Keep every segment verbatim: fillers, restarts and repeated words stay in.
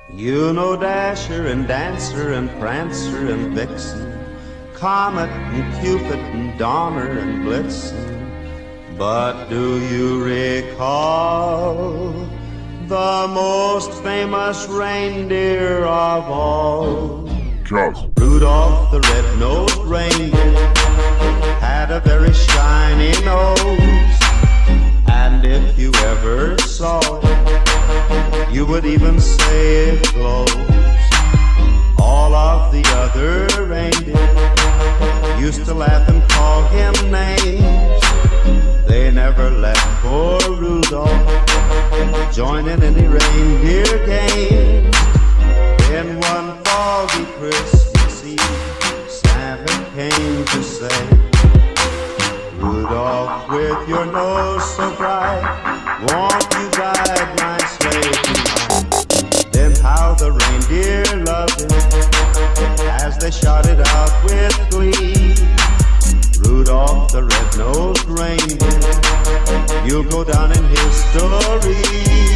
You know Dasher and Dancer and Prancer and Vixen, Comet and Cupid and Donner and Blitzen. But do you recall the most famous reindeer of all? Charles. Rudolph the red-nosed reindeer had a very shiny nose, and if you ever saw it, you would even say it glows. All of the other reindeer used to laugh and call him names. They never let poor Rudolph join in any reindeer games. Then one foggy Christmas Eve, Santa came to say, Rudolph, with your nose so bright, won't you guide my sleigh tonight? Then how the reindeer loved him as they shouted out with glee, Rudolph the red-nosed reindeer, you'll go down in history.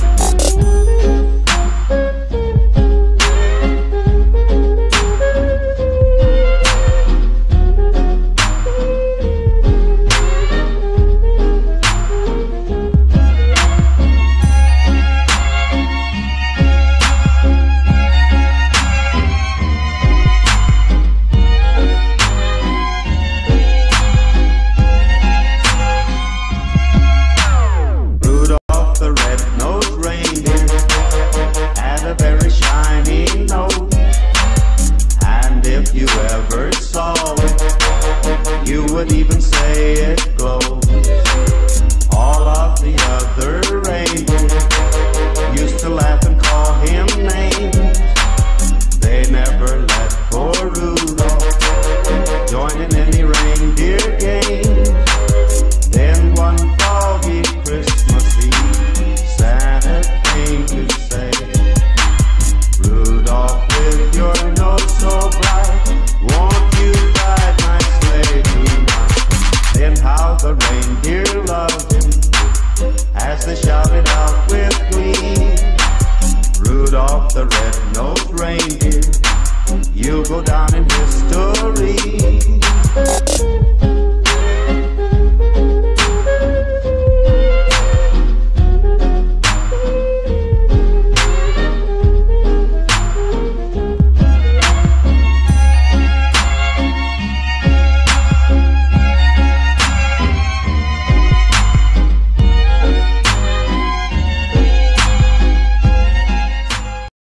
You would even say it glows. All of the other reindeer used to laugh and call him names. They never let poor Rudolph join in any reindeer games. Then one foggy Christmas Eve, Santa came to say, Rudolph, with your nose so bright, won't you guide my sleigh tonight? Then how the reindeer loved him as they shouted out with glee, Rudolph the red-nosed reindeer, you'll go down in history.